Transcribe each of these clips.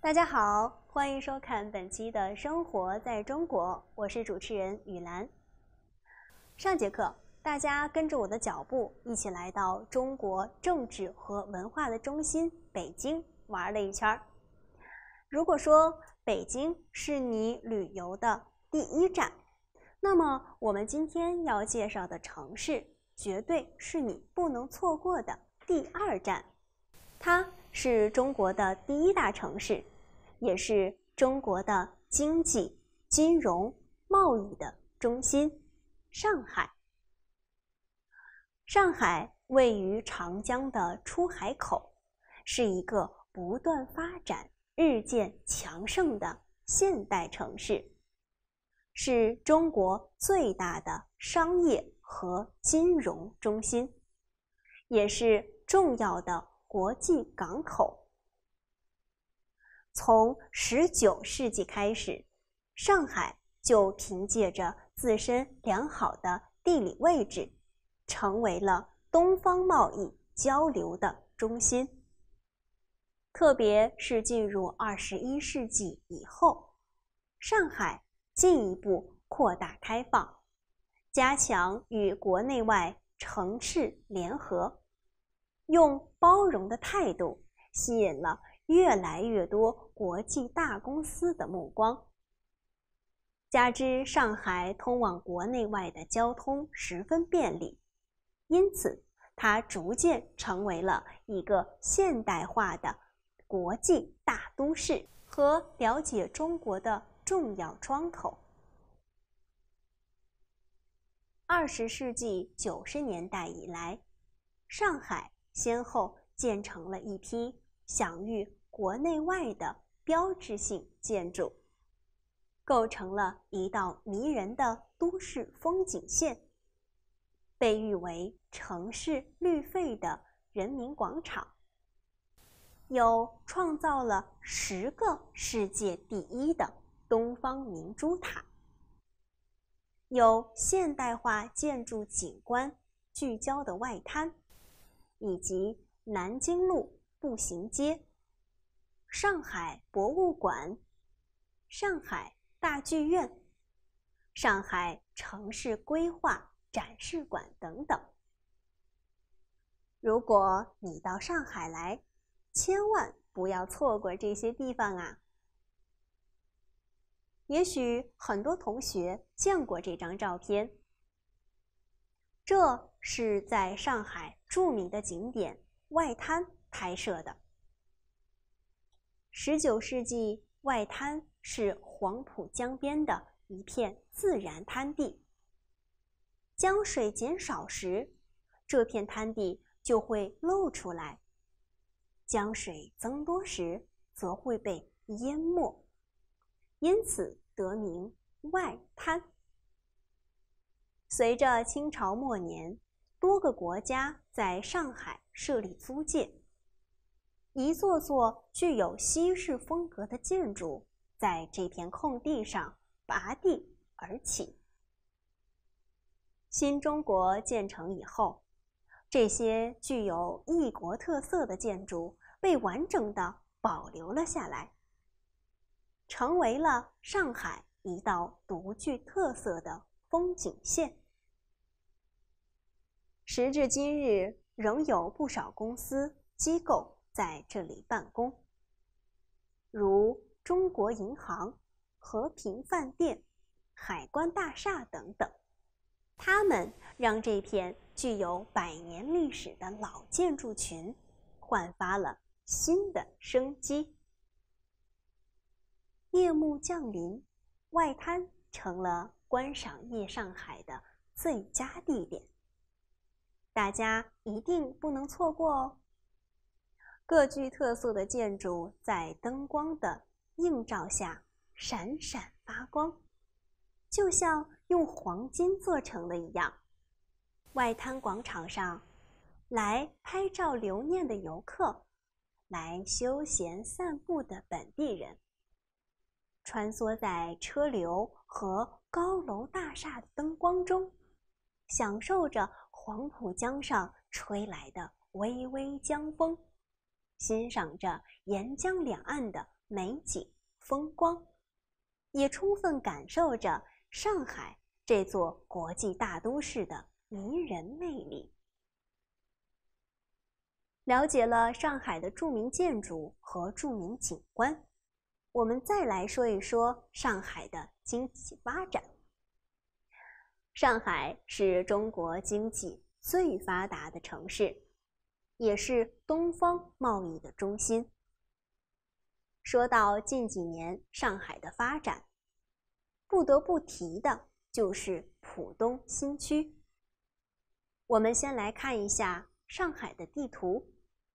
大家好，欢迎收看本期的《生活在中国》，我是主持人雨兰。上节课，大家跟着我的脚步，一起来到中国政治和文化的中心北京玩了一圈。如果说北京是你旅游的第一站，那么我们今天要介绍的城市绝对是你不能错过的第二站。它是中国的第一大城市，也是中国的经济、金融、贸易的中心——上海。上海位于长江的出海口，是一个不断发展、日渐强盛的现代城市，是中国最大的商业和金融中心，也是重要的国际港口。从19世纪开始，上海就凭借着自身良好的地理位置，成为了东方贸易交流的中心。特别是进入21世纪以后，上海进一步扩大开放，加强与国内外城市联合，用包容的态度吸引了越来越多国际大公司的目光。加之上海通往国内外的交通十分便利，因此它逐渐成为了一个现代化的国际大都市和了解中国的重要窗口。20世纪90年代以来，上海先后建成了一批享誉国内外的标志性建筑，构成了一道迷人的都市风景线，被誉为城市绿肺的人民广场，有创造了10个世界第一的东方明珠塔，有现代化建筑景观聚焦的外滩，以及南京路步行街、上海博物馆、上海大剧院、上海城市规划展示馆等等。如果你到上海来，千万不要错过这些地方啊！也许很多同学见过这张照片，这是在上海著名的景点外滩拍摄的。19世纪，外滩是黄浦江边的一片自然滩地。江水减少时，这片滩地就会露出来；江水增多时，则会被淹没，因此得名外滩。随着清朝末年，多个国家在上海设立租界，一座座具有西式风格的建筑在这片空地上拔地而起。新中国建成以后，这些具有异国特色的建筑被完整地保留了下来，成为了上海一道独具特色的风景线。时至今日，仍有不少公司机构在这里办公，如中国银行、和平饭店、海关大厦等等。他们让这片具有100年历史的老建筑群焕发了新的生机。夜幕降临，外滩成了观赏夜上海的最佳地点，大家一定不能错过哦！各具特色的建筑在灯光的映照下闪闪发光，就像用黄金做成的一样。外滩广场上，来拍照留念的游客，来休闲散步的本地人，穿梭在车流和高楼大厦的灯光中，享受着黄浦江上吹来的微微江风，欣赏着沿江两岸的美景、风光，也充分感受着上海这座国际大都市的迷人魅力。了解了上海的著名建筑和著名景观，我们再来说一说上海的经济发展。上海是中国经济最发达的城市，也是东方贸易的中心。说到近几年上海的发展，不得不提的就是浦东新区。我们先来看一下上海的地图。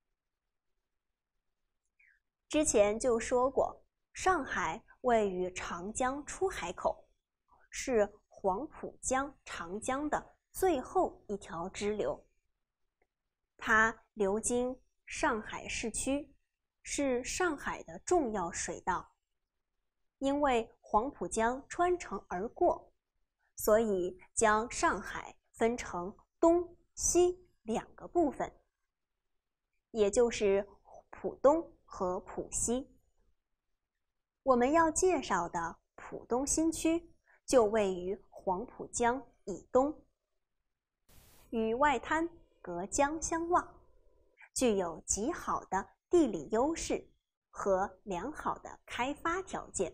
之前就说过，上海位于长江出海口，是黄浦江、长江的最后一条支流。它流经上海市区，是上海的重要水道。因为黄浦江穿城而过，所以将上海分成东西两个部分，也就是浦东和浦西。我们要介绍的浦东新区就位于黄浦江以东，与外滩隔江相望，具有极好的地理优势和良好的开发条件。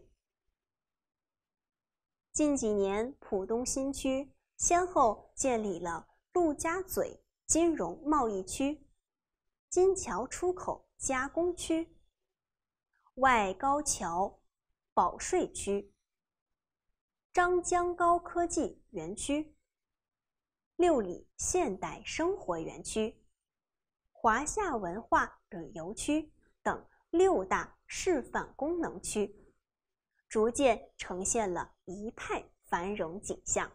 近几年，浦东新区先后建立了陆家嘴金融贸易区、金桥出口加工区、外高桥保税区、张江高科技园区、六里现代生活园区、华夏文化旅游区等6大示范功能区，逐渐呈现了一派繁荣景象。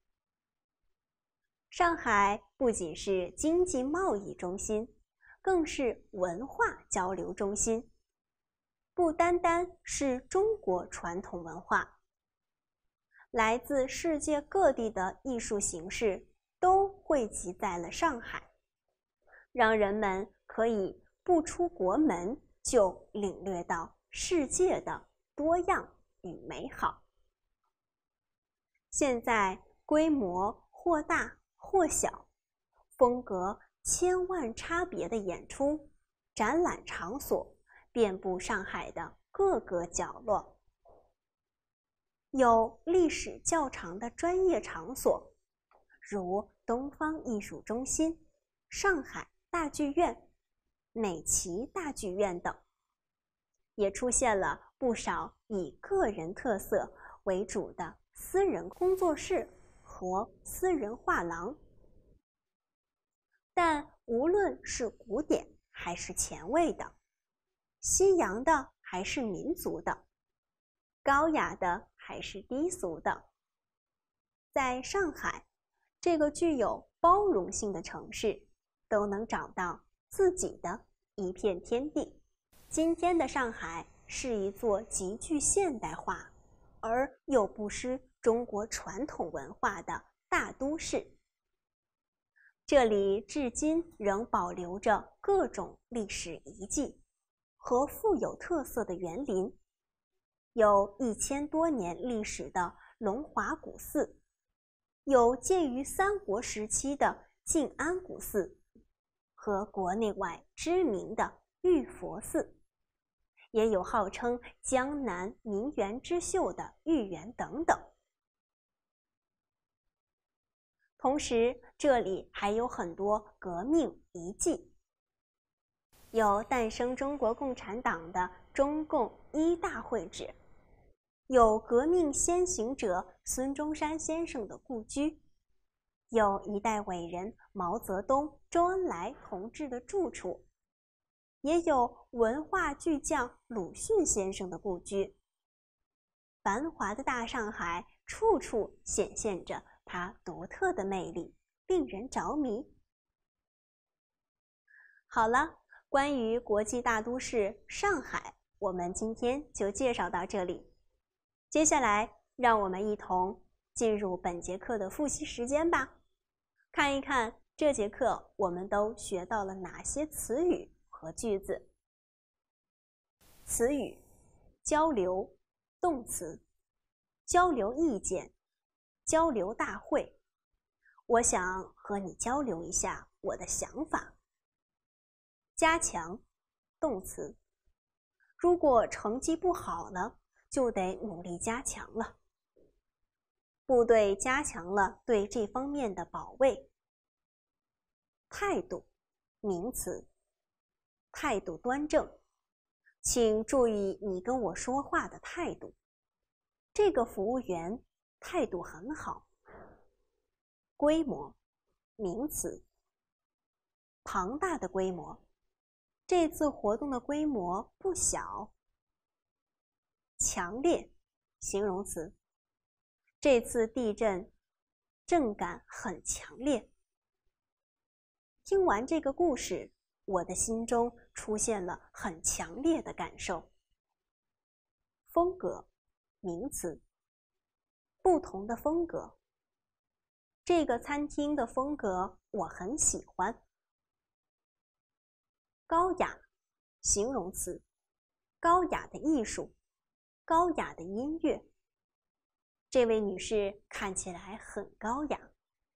上海不仅是经济贸易中心，更是文化交流中心。不单单是中国传统文化，来自世界各地的艺术形式都汇集在了上海，让人们可以不出国门就领略到世界的多样与美好。现在规模或大或小，风格千万差别的演出、展览场所遍布上海的各个角落。有历史较长的专业场所，如东方艺术中心、上海大剧院、美琪大剧院等，也出现了不少以个人特色为主的私人工作室和私人画廊。但无论是古典还是前卫的，西洋的还是民族的，高雅的还是低俗的，在上海这个具有包容性的城市，都能找到自己的一片天地。今天的上海是一座极具现代化而又不失中国传统文化的大都市。这里至今仍保留着各种历史遗迹和富有特色的园林，有1000多年历史的龙华古寺，有建于三国时期的静安古寺和国内外知名的玉佛寺，也有号称江南名园之秀的豫园等等。同时，这里还有很多革命遗迹，有诞生中国共产党的中共1大会址，有革命先行者孙中山先生的故居，有一代伟人毛泽东、周恩来同志的住处，也有文化巨匠鲁迅先生的故居。繁华的大上海，处处显现着它独特的魅力，令人着迷。好了，关于国际大都市上海，我们今天就介绍到这里。接下来，让我们一同进入本节课的复习时间吧，看一看这节课我们都学到了哪些词语和句子。词语： 交流，动词，交流意见，交流大会。我想和你交流一下我的想法。加强，动词，如果成绩不好了，就得努力加强了。部队加强了对这方面的保卫。态度，名词，态度端正，请注意你跟我说话的态度。这个服务员态度很好。规模，名词，庞大的规模，这次活动的规模不小。强烈，形容词，这次地震震感很强烈。听完这个故事，我的心中出现了很强烈的感受。风格，名词，不同的风格。这个餐厅的风格我很喜欢。高雅，形容词，高雅的艺术，高雅的音乐。这位女士看起来很高雅。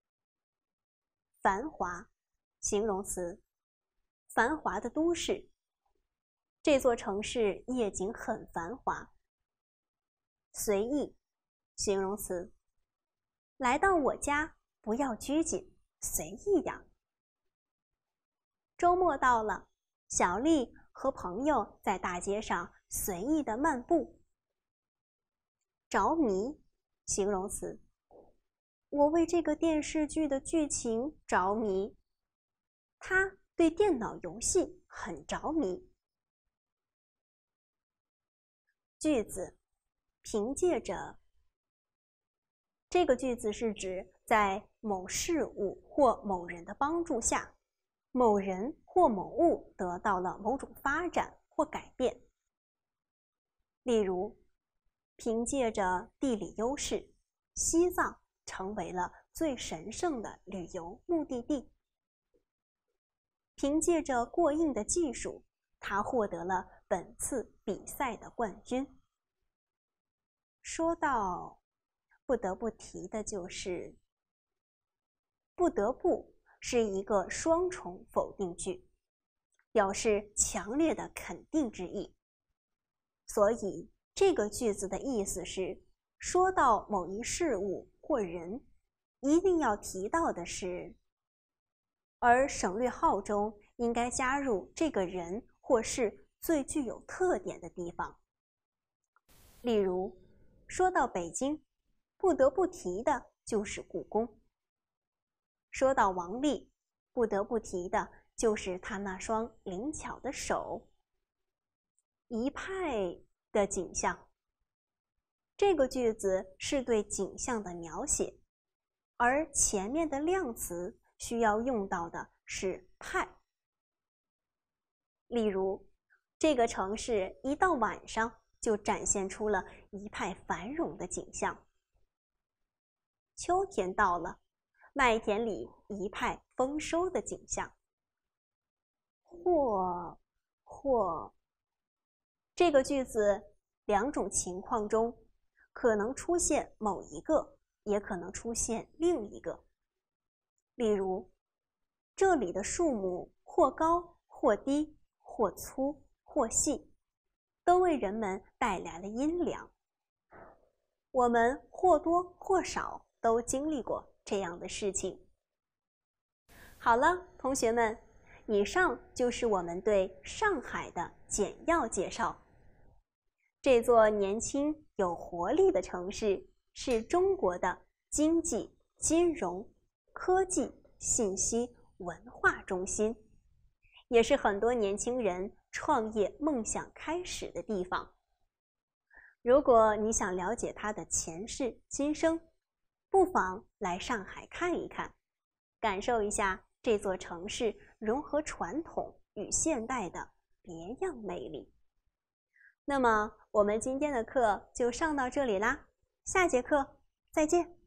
繁华，形容词，繁华的都市。这座城市夜景很繁华。随意，形容词，来到我家不要拘谨，随意点。周末到了，小丽和朋友在大街上随意的漫步。着迷，形容词，我为这个电视剧的剧情着迷。他对电脑游戏很着迷。句子，凭借着。这个句子是指在某事物或某人的帮助下，某人或某物得到了某种发展或改变。例如，凭借着地理优势，西藏成为了最神圣的旅游目的地。凭借着过硬的技术，他获得了本次比赛的冠军。说到不得不提的就是不得不是一个双重否定句，表示强烈的肯定之意。所以这个句子的意思是，说到某一事物或人，一定要提到的是，而省略号中应该加入这个人或是最具有特点的地方。例如，说到北京，不得不提的就是故宫。说到王力，不得不提的就是他那双灵巧的手。一派的景象，这个句子是对景象的描写，而前面的量词需要用到的是派。例如，这个城市一到晚上就展现出了一派繁荣的景象。秋天到了，麦田里一派丰收的景象。或这个句子两种情况中可能出现某一个，也可能出现另一个。例如，这里的树木或高或低，或粗或细，都为人们带来了阴凉。我们或多或少都经历过这样的事情。好了，同学们，以上就是我们对上海的简要介绍。这座年轻有活力的城市是中国的经济、金融、科技、信息、文化中心，也是很多年轻人创业梦想开始的地方。如果你想了解它的前世今生，不妨来上海看一看，感受一下这座城市融合传统与现代的别样魅力。那么我们今天的课就上到这里啦，下节课再见。